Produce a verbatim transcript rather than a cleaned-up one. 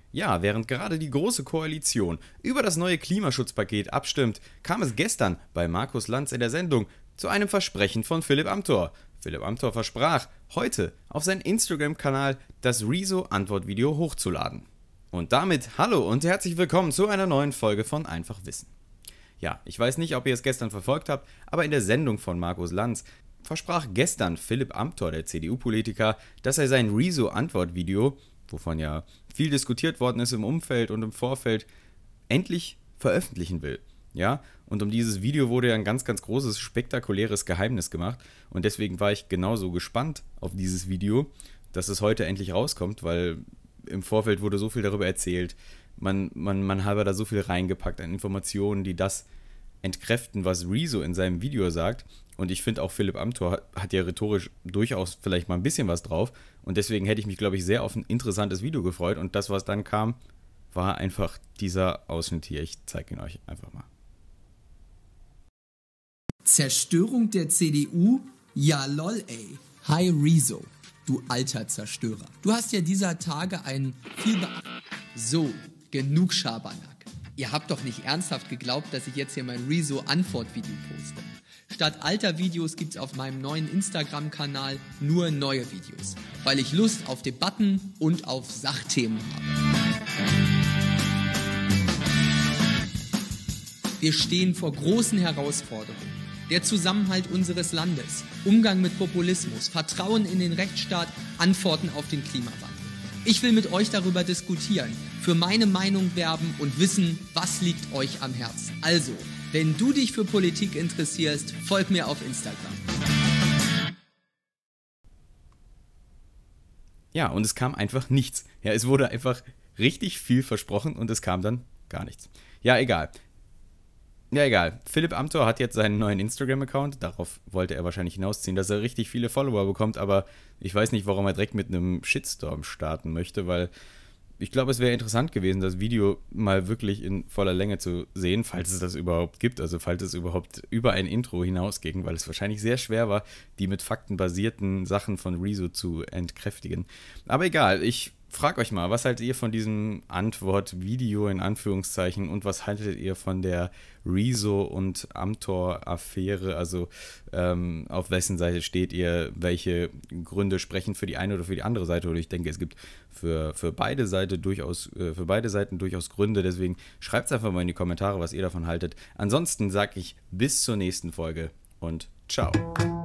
Ja, während gerade die Große Koalition über das neue Klimaschutzpaket abstimmt, kam es gestern bei Markus Lanz in der Sendung zu einem Versprechen von Philipp Amthor. Philipp Amthor versprach, heute auf seinen Instagram-Kanal das Rezo-Antwortvideo hochzuladen. Und damit hallo und herzlich willkommen zu einer neuen Folge von Einfach Wissen. Ja, ich weiß nicht, ob ihr es gestern verfolgt habt, aber in der Sendung von Markus Lanz versprach gestern Philipp Amthor, der C D U-Politiker, dass er sein Rezo-Antwortvideo, wovon ja viel diskutiert worden ist im Umfeld und im Vorfeld, endlich veröffentlichen will. Ja, und um dieses Video wurde ja ein ganz, ganz großes, spektakuläres Geheimnis gemacht. Und deswegen war ich genauso gespannt auf dieses Video, dass es heute endlich rauskommt, weil im Vorfeld wurde so viel darüber erzählt. Man, man, man habe da so viel reingepackt an Informationen, die das entkräften, was Rezo in seinem Video sagt. Und ich finde auch, Philipp Amthor hat, hat ja rhetorisch durchaus vielleicht mal ein bisschen was drauf. Und deswegen hätte ich mich, glaube ich, sehr auf ein interessantes Video gefreut. Und das, was dann kam, war einfach dieser Ausschnitt hier. Ich zeige ihn euch einfach mal. Zerstörung der C D U? Ja lol ey. Hi Rezo, du alter Zerstörer. Du hast ja dieser Tage ein viel be... So, genug Schabernack. Ihr habt doch nicht ernsthaft geglaubt, dass ich jetzt hier mein Rezo-Antwortvideo poste. Statt alter Videos gibt's auf meinem neuen Instagram-Kanal nur neue Videos, weil ich Lust auf Debatten und auf Sachthemen habe. Wir stehen vor großen Herausforderungen. Der Zusammenhalt unseres Landes, Umgang mit Populismus, Vertrauen in den Rechtsstaat, Antworten auf den Klimawandel. Ich will mit euch darüber diskutieren, für meine Meinung werben und wissen, was liegt euch am Herzen. Also, wenn du dich für Politik interessierst, folg mir auf Instagram. Ja, und es kam einfach nichts. Ja, es wurde einfach richtig viel versprochen und es kam dann gar nichts. Ja, egal. Ja, egal. Philipp Amthor hat jetzt seinen neuen Instagram-Account. Darauf wollte er wahrscheinlich hinausziehen, dass er richtig viele Follower bekommt. Aber ich weiß nicht, warum er direkt mit einem Shitstorm starten möchte, weil ich glaube, es wäre interessant gewesen, das Video mal wirklich in voller Länge zu sehen, falls es das überhaupt gibt. Also falls es überhaupt über ein Intro hinausging, weil es wahrscheinlich sehr schwer war, die mit Fakten basierten Sachen von Rezo zu entkräftigen. Aber egal, ich frag euch mal, was haltet ihr von diesem Antwortvideo in Anführungszeichen und was haltet ihr von der Rezo- und Amthor-Affäre? Also ähm, auf wessen Seite steht ihr? Welche Gründe sprechen für die eine oder für die andere Seite? Oder ich denke, es gibt für, für, beide, Seite durchaus, äh, für beide Seiten durchaus Gründe. Deswegen schreibt es einfach mal in die Kommentare, was ihr davon haltet. Ansonsten sage ich bis zur nächsten Folge und ciao.